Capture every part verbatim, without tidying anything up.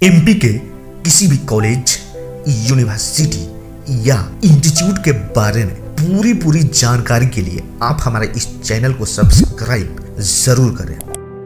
MP के किसी भी कॉलेज, यूनिवर्सिटी या इंस्टीट्यूट के बारे में पूरी पूरी जानकारी के लिए आप हमारे इस चैनल को सब्सक्राइब जरूर करें।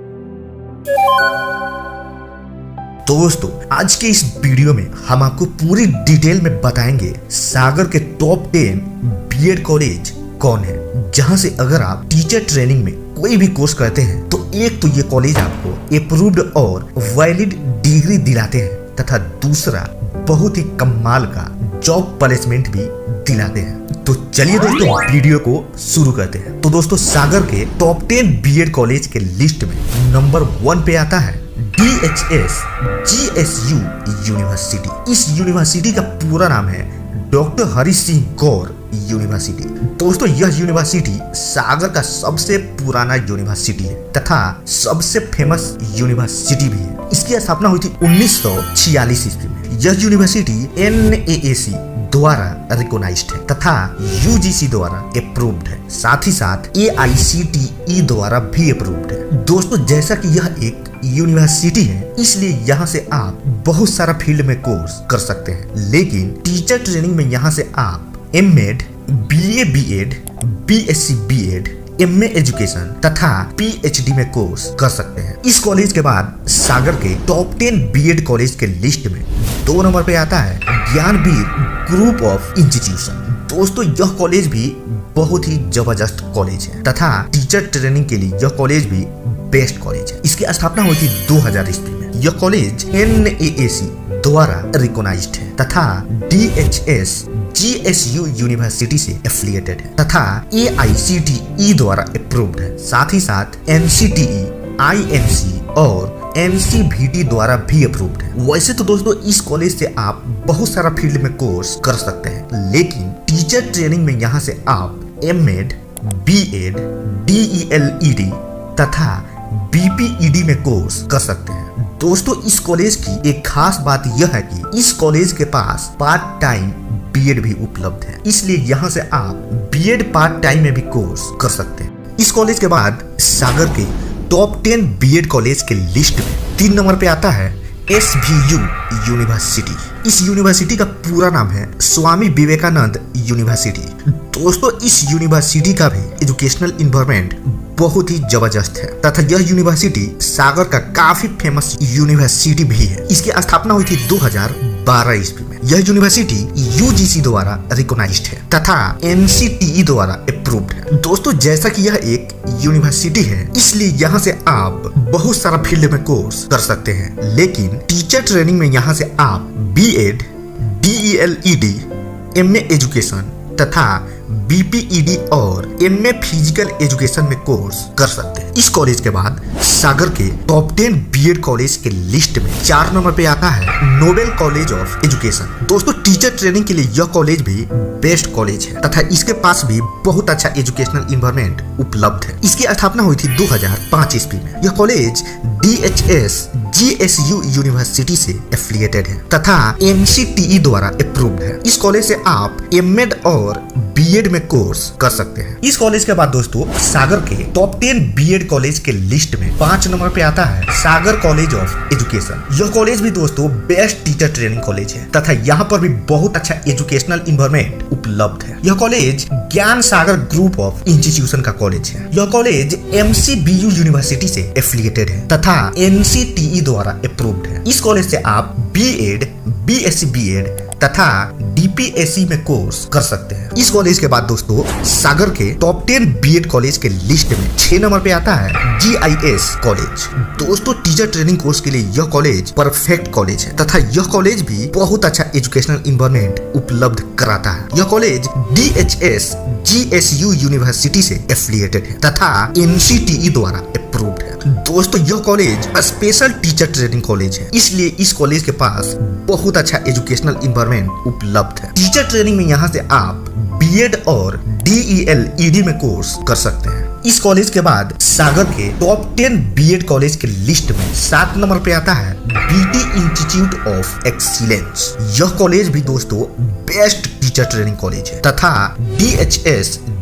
तो दोस्तों, आज के इस वीडियो में हम आपको पूरी डिटेल में बताएंगे सागर के टॉप टेन बीएड कॉलेज कौन है, जहां से अगर आप टीचर ट्रेनिंग में कोई भी कोर्स करते हैं तो एक तो ये कॉलेज आपको अप्रूव्ड और वैलिड डिग्री दिलाते हैं तथा दूसरा बहुत ही कमाल का जॉब प्लेसमेंट भी दिलाते हैं। तो चलिए दोस्तों, वीडियो को शुरू करते हैं। तो दोस्तों, सागर के टॉप टेन बीएड कॉलेज के लिस्ट में नंबर वन पे आता है D H S G S U university. इस यूनिवर्सिटी का पूरा नाम है डॉक्टर हरि सिंह गौर यूनिवर्सिटी। दोस्तों, यह यूनिवर्सिटी सागर का सबसे पुराना यूनिवर्सिटी है तथा सबसे फेमस यूनिवर्सिटी भी है। इसकी स्थापना हुई थी उन्नीस सौ छियालीस ईस्वी में। यह यूनिवर्सिटी एन ए ए सी द्वारा रिकॉग्नाइज्ड है तथा यू जी सी द्वारा अप्रूव्ड है, साथ ही साथ ए आई सी टी ई द्वारा भी अप्रूव्ड है। दोस्तों, जैसा कि यह एक यूनिवर्सिटी है, इसलिए यहाँ से आप बहुत सारा फील्ड में कोर्स कर सकते हैं, लेकिन टीचर ट्रेनिंग में यहाँ से आप M Ed, B A B Ed, B S C B Ed, M A education तथा पी एच डी में कोर्स कर सकते हैं। इस कॉलेज के बाद सागर के टॉप टेन बीएड कॉलेज के लिस्ट में दो नंबर पे आता है ज्ञानवीर ग्रुप ऑफ इंस्टीट्यूशन। दोस्तों, यह कॉलेज भी बहुत ही जबरदस्त कॉलेज है तथा टीचर ट्रेनिंग के लिए यह कॉलेज भी बेस्ट कॉलेज है। इसकी स्थापना हुई थी दो हज़ार ईस्वी में। यह कॉलेज एन ए ए सी द्वारा रिकॉग्नाइज्ड है तथा D H S G S U university से एफिलिएटेड है तथा ए आई सी टी ई द्वारा अप्रूव्ड है, साथ ही साथ N C T E, I N C और एन सी वी टी द्वारा भी अप्रूव्ड है। वैसे तो दोस्तों, इस कॉलेज से आप बहुत सारा फील्ड में कोर्स कर सकते हैं, लेकिन टीचर ट्रेनिंग में यहाँ से आप M Ed, B Ed, D E L E D तथा बी पी ई डी में कोर्स कर सकते हैं। दोस्तों, इस कॉलेज की एक खास बात यह है कि इस कॉलेज के पास पार्ट टाइम बीएड भी उपलब्ध है, इसलिए यहाँ से आप बीएड पार्ट टाइम में भी कोर्स कर सकते हैं। इस कॉलेज के बाद सागर के टॉप टेन बीएड कॉलेज के लिस्ट में तीन नंबर पे आता है एस वी यू यूनिवर्सिटी। इस यूनिवर्सिटी का पूरा नाम है स्वामी विवेकानंद यूनिवर्सिटी। दोस्तों, इस यूनिवर्सिटी का भी एजुकेशनल इन्वायरमेंट बहुत ही जबरदस्त है तथा यह यूनिवर्सिटी सागर का काफी फेमस यूनिवर्सिटी भी है। इसकी स्थापना हुई थी दो हज़ार बारह ईस्वी में। यह यूनिवर्सिटी यू जी सी द्वारा रिकॉग्नाइज्ड है तथा एन सी टी ई द्वारा अप्रूव्ड है। दोस्तों, जैसा कि यह एक यूनिवर्सिटी है, इसलिए यहाँ से आप बहुत सारा फील्ड में कोर्स कर सकते हैं, लेकिन टीचर ट्रेनिंग में यहाँ से आप B Ed, D E L E D, M A education तथा बी पी ई डी और एम ए फिजिकल एजुकेशन में कोर्स कर सकते हैं। इस कॉलेज के बाद सागर के टॉप टेन बीएड कॉलेज के लिस्ट में चार नंबर पे आता है नोबेल कॉलेज ऑफ एजुकेशन। दोस्तों, टीचर ट्रेनिंग के लिए यह कॉलेज भी बेस्ट कॉलेज है तथा इसके पास भी बहुत अच्छा एजुकेशनल इन्वायरमेंट उपलब्ध है। इसकी स्थापना हुई थी दो हज़ार पाँच ईस्वी में। यह college D H S G S U university से एफिलिएटेड है तथा एन सी टी ई द्वारा अप्रूव्ड है। इस कॉलेज से आप एम एड और बी एड में कोर्स कर सकते हैं। इस कॉलेज के बाद दोस्तों, सागर के टॉप टेन बीएड कॉलेज के लिस्ट में पांच नंबर पे आता है सागर कॉलेज ऑफ एजुकेशन। यह कॉलेज भी दोस्तों बेस्ट टीचर ट्रेनिंग कॉलेज है तथा यहाँ पर भी बहुत अच्छा एजुकेशनल इन्वायरमेंट उपलब्ध है। यह college Gyan Sagar Group of Institution का कॉलेज है। यह college M C B U university से एफिलिएटेड है तथा एन सी टी ई द्वारा अप्रूव्ड है। इस कॉलेज से आप B Ed, B S C B Ed तथा डी पी एस सी में कोर्स कर सकते हैं। इस कॉलेज के बाद दोस्तों, सागर के टॉप टेन बीएड कॉलेज के लिस्ट में छह नंबर पे आता है जी आई एस कॉलेज। दोस्तों, टीचर ट्रेनिंग कोर्स के लिए यह कॉलेज परफेक्ट कॉलेज है तथा यह कॉलेज भी बहुत अच्छा एजुकेशनल इन्वायरमेंट उपलब्ध कराता है। यह college D H S G S U university से एफिलिएटेड है तथा एन सी टी ई द्वारा अप्रूव्ड है। दोस्तों, यह college special teacher training college है, इसलिए इस कॉलेज के पास बहुत अच्छा एजुकेशनल इन्वायरमेंट उपलब्ध है। टीचर ट्रेनिंग में यहाँ से आप बी एड और D E L E D में कोर्स कर सकते हैं। इस कॉलेज के बाद सागर के टॉप टेन बीएड कॉलेज के लिस्ट में सात नंबर पे आता है बीटी इंस्टीट्यूट ऑफ एक्सीलेंस। यह कॉलेज भी दोस्तों बेस्ट टीचर ट्रेनिंग कॉलेज है तथा D H S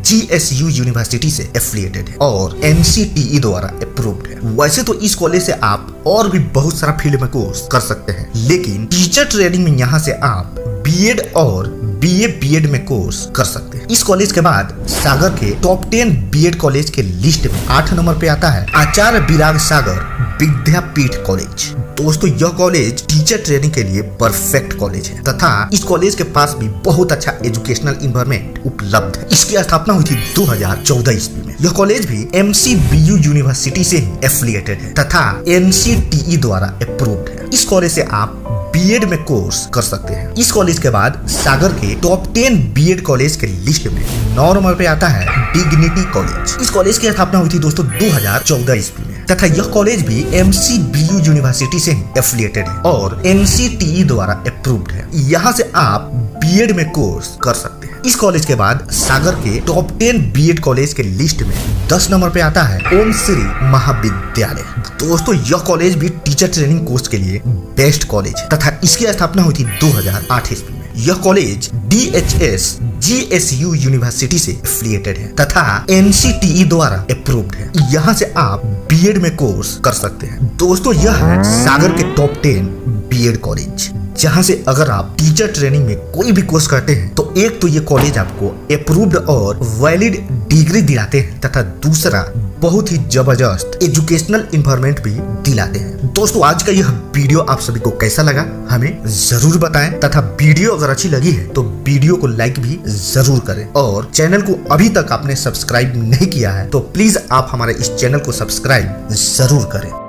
G S U university से एफिलिएटेड है और एन सी टी ई द्वारा अप्रूव्ड है। वैसे तो इस कॉलेज से आप और भी बहुत सारा फील्ड में कोर्स कर सकते हैं, लेकिन टीचर ट्रेनिंग में यहाँ से आप बी एड और बी ए बी एड में कोर्स कर सकते हैं। इस कॉलेज के बाद सागर के top ten B Ed college के लिस्ट में आठ नंबर पे आता है आचार्य विराग सागर विद्यापीठ कॉलेज। दोस्तों यह कॉलेज टीचर ट्रेनिंग के लिए परफेक्ट कॉलेज है तथा इस कॉलेज के पास भी बहुत अच्छा एजुकेशनल इन्वायरमेंट उपलब्ध है। इसकी स्थापना हुई थी दो हज़ार चौदह ईस्वी में। यह कॉलेज भी M C B U university से ही एफिलिएटेड है तथा एन सी टी ई द्वारा अप्रूव्ड है। इस कॉलेज से आप बी एड में कोर्स कर सकते हैं। इस कॉलेज के बाद सागर के top ten B Ed college के लिस्ट में नौ नंबर पे आता है डिग्निटी कॉलेज। इस कॉलेज की स्थापना हुई थी दोस्तों दो हज़ार चौदह ईस्वी में तथा यह कॉलेज भी M C B U university से एफिलिएटेड है और एन सी टी ई द्वारा अप्रूव्ड है। यहाँ से आप बी एड में कोर्स कर सकते हैं। इस कॉलेज के बाद सागर के top ten B Ed college के लिस्ट में दस नंबर पे आता है ओम श्री महाविद्यालय। दोस्तों यह कॉलेज भी टीचर ट्रेनिंग कोर्स के लिए बेस्ट कॉलेज है तथा इसकी स्थापना हुई थी दो हज़ार आठ ईस्वी में। यह college D H S G S U university से एफिलिएटेड है तथा एन सी टी ई द्वारा अप्रूव्ड है। यहाँ से आप बी एड में कोर्स कर सकते हैं। दोस्तों यह है सागर के top ten B Ed college, जहाँ से अगर आप टीचर ट्रेनिंग में कोई भी कोर्स करते हैं तो एक तो ये कॉलेज आपको अप्रूव्ड और वैलिड डिग्री दिलाते हैं तथा दूसरा बहुत ही जबरदस्त एजुकेशनल इन्वायरमेंट भी दिलाते हैं। दोस्तों आज का यह वीडियो आप सभी को कैसा लगा हमें जरूर बताएं तथा वीडियो अगर अच्छी लगी है तो वीडियो को लाइक भी जरूर करें और चैनल को अभी तक आपने सब्सक्राइब नहीं किया है तो प्लीज आप हमारे इस चैनल को सब्सक्राइब जरूर करें।